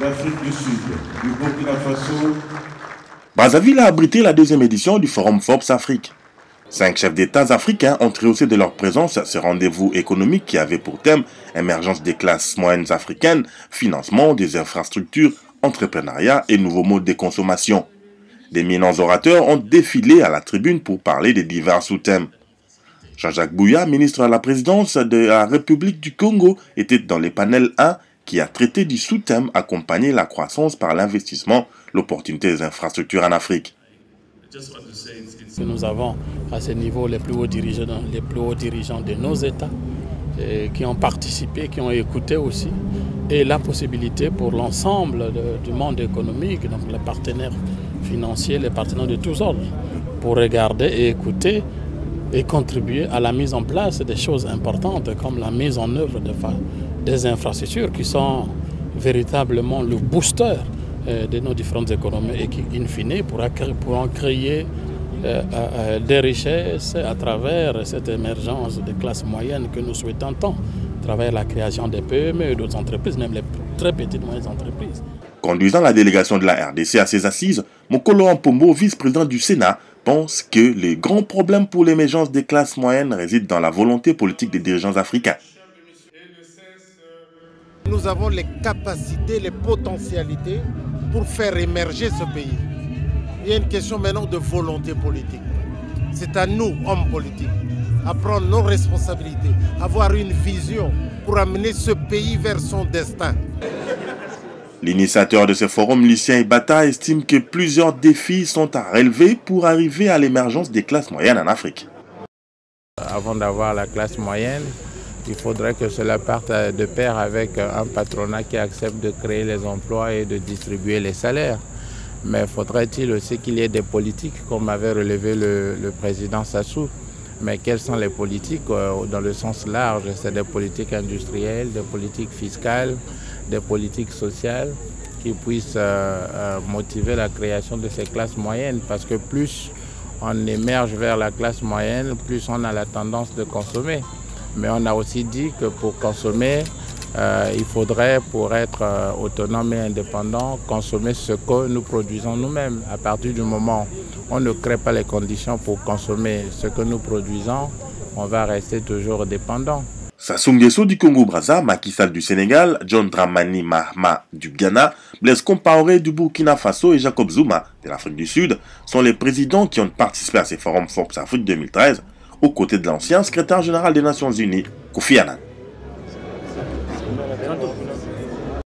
d'Afrique du Sud, du Burkina Faso. Brazzaville a abrité la deuxième édition du Forum Forbes Afrique. 5 chefs d'État africains ont rehaussé de leur présence ce rendez-vous économique qui avait pour thème émergence des classes moyennes africaines, financement des infrastructures, entrepreneuriat et nouveaux modes de consommation. D'éminents orateurs ont défilé à la tribune pour parler des divers sous-thèmes. Jean-Jacques Bouya, ministre à la présidence de la République du Congo, était dans les panels 1 qui a traité du sous-thème accompagner la croissance par l'investissement, l'opportunité des infrastructures en Afrique. Nous avons à ce niveau les plus hauts dirigeants de nos États qui ont participé, qui ont écouté aussi, et la possibilité pour l'ensemble du monde économique, donc les partenaires financiers, les partenaires de tous ordres, pour regarder et écouter et contribuer à la mise en place des choses importantes comme la mise en œuvre des infrastructures qui sont véritablement le booster de nos différentes économies et qui, in fine, pourront créer des richesses à travers cette émergence des classes moyennes que nous souhaitons tant, à travers la création des PME et d'autres entreprises, même les très petites et moyennes entreprises. Conduisant la délégation de la RDC à ses assises, Mokolo Ampombo, vice-président du Sénat, pense que les grands problèmes pour l'émergence des classes moyennes résident dans la volonté politique des dirigeants africains. Nous avons les capacités, les potentialités pour faire émerger ce pays. Il y a une question maintenant de volonté politique. C'est à nous, hommes politiques, à prendre nos responsabilités, avoir une vision pour amener ce pays vers son destin. L'initiateur de ce forum, Lucien Ibata, estime que plusieurs défis sont à relever pour arriver à l'émergence des classes moyennes en Afrique. Avant d'avoir la classe moyenne, il faudrait que cela parte de pair avec un patronat qui accepte de créer les emplois et de distribuer les salaires. Mais faudrait-il aussi qu'il y ait des politiques, comme avait relevé le président Sassou. Mais quelles sont les politiques dans le sens large? C'est des politiques industrielles, des politiques fiscales, des politiques sociales qui puissent motiver la création de ces classes moyennes. Parce que plus on émerge vers la classe moyenne, plus on a la tendance de consommer. Mais on a aussi dit que pour consommer, il faudrait, pour être autonome et indépendant, consommer ce que nous produisons nous-mêmes. À partir du moment où on ne crée pas les conditions pour consommer ce que nous produisons, on va rester toujours dépendant. Sassou Nguesso du Congo-Brazza, Macky Sall du Sénégal, John Dramani Mahama du Ghana, Blaise Compaoré du Burkina Faso et Jacob Zuma de l'Afrique du Sud sont les présidents qui ont participé à ces forums Forbes Afrique 2013 aux côtés de l'ancien secrétaire général des Nations Unies, Kofi Annan.